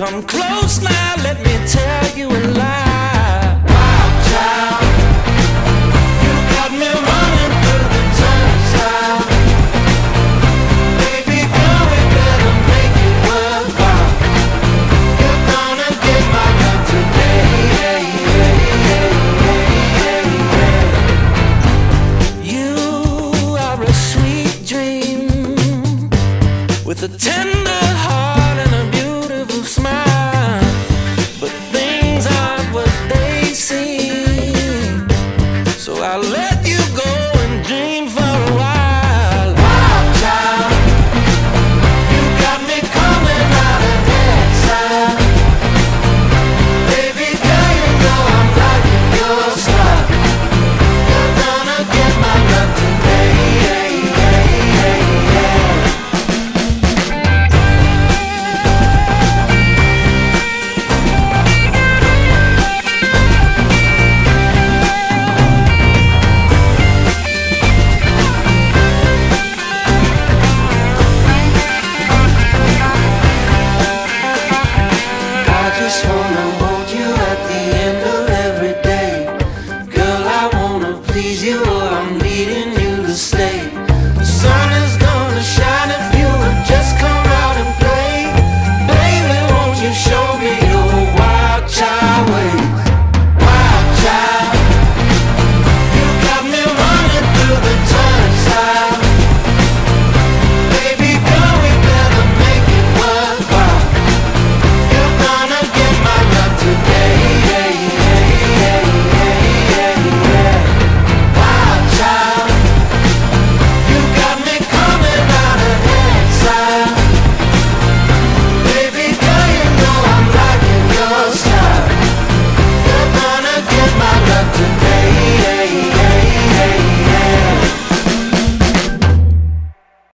Come close now, let me tell you a lie. Wild child, you got me running through the turnstile. Baby girl, we better make it worthwhile. You're gonna get my love today. You are a sweet dream with a tender heart.